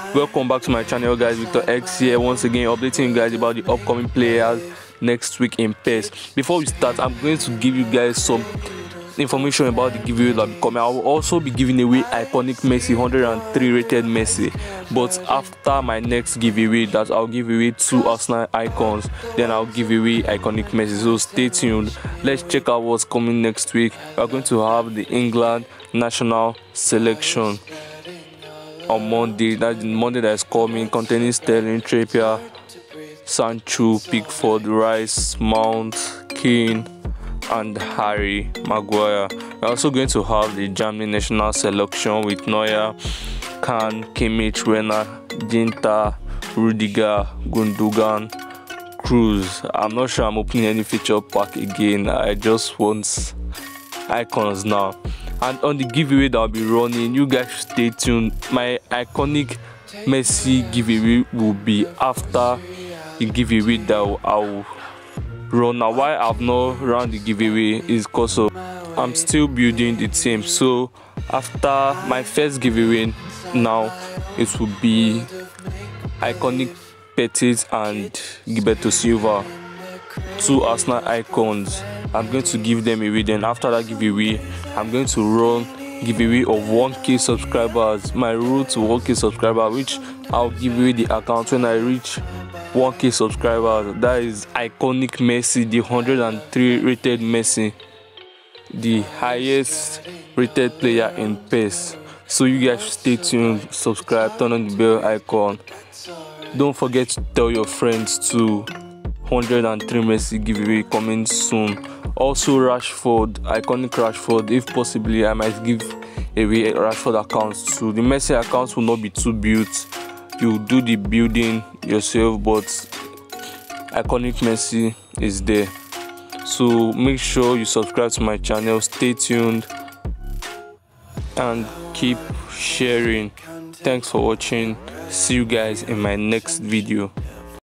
Welcome back to my channel, guys. Victor X here once again, updating you guys about the upcoming players next week in PES. Before we start, I'm going to give you guys some information about the giveaway that will be coming. I will also be giving away iconic Messi, 103 rated Messi, but after my next giveaway, that I'll give away 2 Arsenal icons, then I'll give away iconic Messi. So stay tuned. Let's check out what's coming next week. We are going to have the England national selection on Monday. That's the Monday that is coming, containing Sterling, Trippier, Sancho, Pickford, Rice, Mount, Kane and Harry Maguire. We're also going to have the Germany national selection with Neuer, Kahn, Kimmich, Werner, Ginter, Rudiger, Gundogan, Cruz. I'm not sure I'm opening any feature pack again. I just want icons now. And on the giveaway that I'll be running, you guys stay tuned. My iconic Messi giveaway will be after the giveaway that I'll run. Now, why I've not run the giveaway is because I'm still building the team. So after my first giveaway, now it will be iconic Petit and Gilberto Silva, 2 Arsenal icons. I'm going to give them away. Then after that giveaway, I'm going to run giveaway of 1k subscribers. My route to 1k subscribers, which I'll give away the account when I reach 1k subscribers. That is iconic Messi, the 103 rated Messi, the highest rated player in PES. So you guys stay tuned, subscribe, turn on the bell icon. Don't forget to tell your friends to 103 Messi giveaway coming soon. Also Rashford, iconic Rashford. If possibly, I might give away Rashford accounts too. The Messi accounts will not be too built. You do the building yourself, but iconic Messi is there. So make sure you subscribe to my channel, stay tuned and keep sharing. Thanks for watching. See you guys in my next video.